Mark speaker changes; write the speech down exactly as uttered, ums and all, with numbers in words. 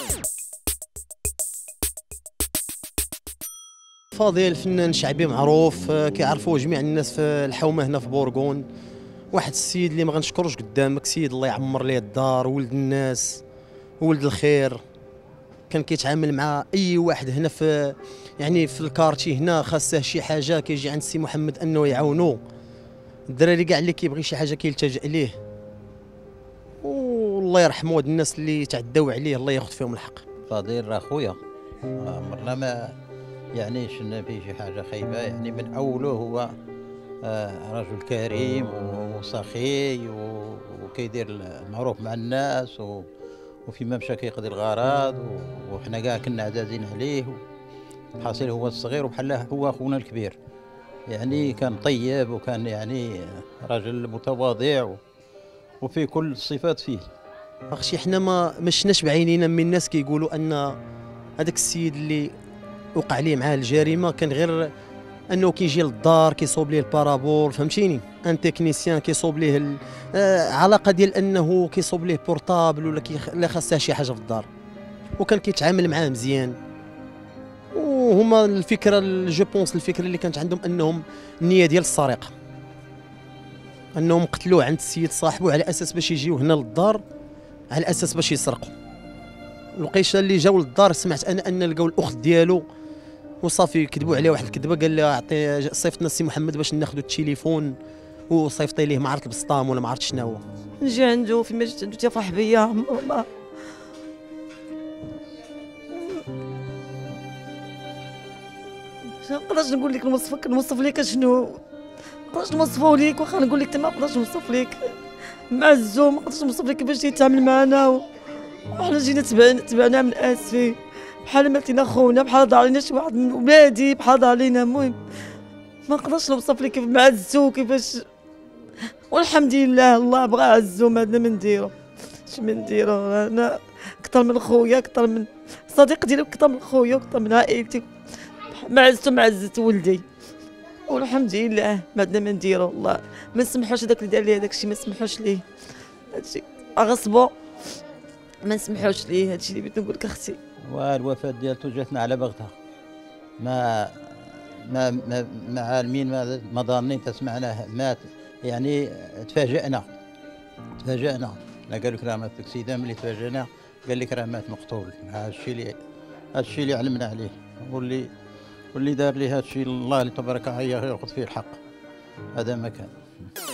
Speaker 1: فضيل فنان شعبي معروف، كيعرفوه جميع الناس في الحومه هنا في بورغون. واحد السيد اللي ما غنشكروش قدامك، سيد الله يعمر ليه الدار، ولد الناس ولد الخير. كان كيتعامل مع اي واحد هنا في يعني في الكارتي هنا خاصه شي حاجه كيجي عند سي محمد انه يعاونو. الدراري كاع اللي كيبغي شي حاجه كيلتجئ ليه، والله يرحموا هاد الناس اللي تعداو عليه، الله ياخذ فيهم الحق.
Speaker 2: فضيل راه خويا، عمرنا ما يعني شفنا فيه شي حاجه خايبه، يعني من اوله هو آه رجل كريم وسخي وكيدير المعروف مع الناس، وفيما مشى كيقضي الغرض، وحنا كاع كنا عزازين عليه. حاصل هو الصغير وبحال هو خونا الكبير، يعني كان طيب وكان يعني راجل متواضع وفي كل الصفات فيه.
Speaker 1: اخشي حنا ما مشناش بعينينا من الناس كيقولوا ان هذاك السيد اللي وقع ليه معاه الجريمه كان غير انه كيجي للدار كيصوب ليه البارابور، فهمتيني؟ ان تكنيسيان كيصوب ليه ال... آه علاقه ديال انه كيصوب ليه بورطابل ولا كي لا خاصها شي حاجه في الدار، وكان كيتعامل معاه مزيان. وهما الفكره جو بونس الفكره اللي كانت عندهم انهم النيه ديال السرقه، انهم قتلوه عند السيد صاحبه على اساس باش يجيو هنا للدار، على اساس باش يسرقوا. الوقيشه اللي جاو للدار سمعت انا ان لقاو الاخت ديالو وصافي كذبوا عليه واحد الكذبه، قال لها عطي صيفطنا السي محمد باش ناخذوا التليفون وصيفطي ليه ما عرفت البسطام ولا ما عرفت شنو هو.
Speaker 3: نجي عنده فيما جيت عنده تيفرح بيا ماما. ما نقدرش نقول لك نوصفك نوصف لك شنو، ما نقدرش نوصفه لك، واخا نقول لك ما نقدرش نوصف لك. معزو ما نقدرش نوصف لك كيفاش يتعامل معنا، وحنا جينا تبعناه من اسفين بحال ما تينا خونا، بحال ضاع علينا شي واحد من ولادي، بحال ضاع علينا. المهم ما نقدرش نوصف لك كيف معزو كيفاش، والحمد لله الله بغى عزو، ما عندنا من نديرو اش من نديرو. انا اكثر من خويا، اكثر من صديق ديالي، اكثر من خويا، اكثر من عائلتي، معزتو معزت ولدي، والحمد لله ما عندنا ما نديرو. والله ما نسمحوش هذاك اللي دار ليه هذاك الشيء، ما نسمحوش ليه هادشي، غصبو ما نسمحوش ليه. هادشي اللي بغيت نقول لك اختي.
Speaker 2: والوفاه ديالته جاتنا على بغتها، ما ما ما, ما عالمين، ما ما ظانين تسمعناه مات، يعني تفاجئنا تفاجئنا. لا قال لك راه مات اكسيدان، ملي تفاجئنا قال لك راه مات مقتول. هذا الشيء اللي هذا الشيء اللي علمنا عليه، واللي واللي دار لي هذا الشيء الله تبارك ياخذ فيه الحق. هذا ما كان.